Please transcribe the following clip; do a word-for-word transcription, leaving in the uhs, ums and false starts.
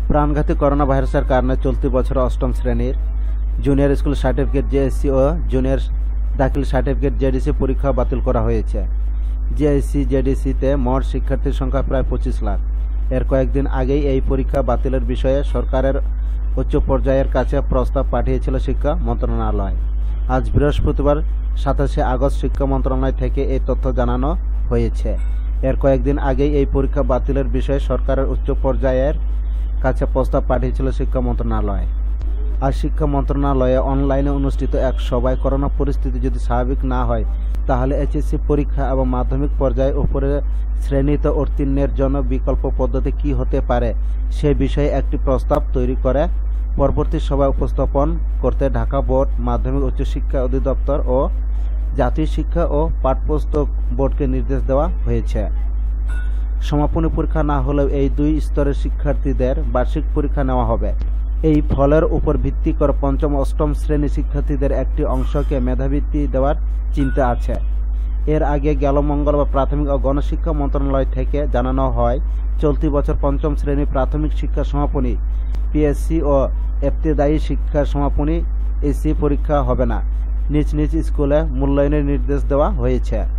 প্রাণঘাতী করোনা ভাইরাসের কারণে চলতি বছর অষ্টম শ্রেণীর জুনিয়র স্কুল সার্টিফিকেট জেএসসি ও জুনিয়র দাখিল সার্টিফিকেট জেডিসি পরীক্ষা বাতিল করা হয়েছে। জেএসসি জেডিসিতে মোট শিক্ষার্থীর সংখ্যা প্রায় পঁচিশ লাখ। এর কয়েকদিন আগেই এই পরীক্ষা বাতিলের বিষয়ে সরকারের উচ্চ পর্যায়ের কাছে প্রস্তাব পাঠিয়েছিল শিক্ষা মন্ত্রণালয়। আজ বৃহস্পতিবার সাতাশে আগস্ট শিক্ষা মন্ত্রণালয় থেকে এই তথ্য জানানো হয়েছে। এর কয়েকদিন আগেই এই পরীক্ষা বাতিলের বিষয়ে সরকারের উচ্চ পর্যায়ের কাছে প্রস্তাব পাঠিয়েছিল শিক্ষা মন্ত্রণালয়। আজ শিক্ষা মন্ত্রণালয়ে অনলাইনে অনুষ্ঠিত এক সভায় করোনা পরিস্থিতি যদি স্বাভাবিক না হয় তাহলে এইচএসসি পরীক্ষা এবং মাধ্যমিক পর্যায়ে উপরে শ্রেণীতে উত্তীর্ণের জন্য বিকল্প পদ্ধতি কী হতে পারে সে বিষয়ে একটি প্রস্তাব তৈরি করে পরবর্তী সভায় উপস্থাপন করতে ঢাকা বোর্ড, মাধ্যমিক উচ্চশিক্ষা অধিদপ্তর ও জাতীয় শিক্ষা ও পাঠ্যপুস্তক বোর্ডকে নির্দেশ দেওয়া হয়েছে। সমাপনী পরীক্ষা না হলেও এই দুই স্তরের শিক্ষার্থীদের বার্ষিক পরীক্ষা নেওয়া হবে। এই ফলের উপর ভিত্তি করে পঞ্চম অষ্টম শ্রেণী শিক্ষার্থীদের একটি অংশকে মেধাবৃত্তি দেওয়ার চিন্তা আছে। এর আগে গেল মঙ্গলবার প্রাথমিক ও গণশিক্ষা মন্ত্রণালয় থেকে জানানো হয় চলতি বছর পঞ্চম শ্রেণী প্রাথমিক শিক্ষা সমাপনী পিএসসি ও ইবতেদায়ী শিক্ষার সমাপনী এসি পরীক্ষা হবে না। নিজ নিজ স্কুলে মূল্যায়নের নির্দেশ দেওয়া হয়েছে।